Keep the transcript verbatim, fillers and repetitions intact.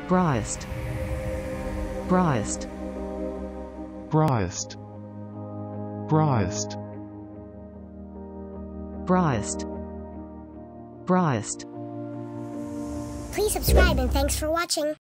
brawest, brawest, brawest, brawest, brawest, brawest. Please subscribe and thanks for watching.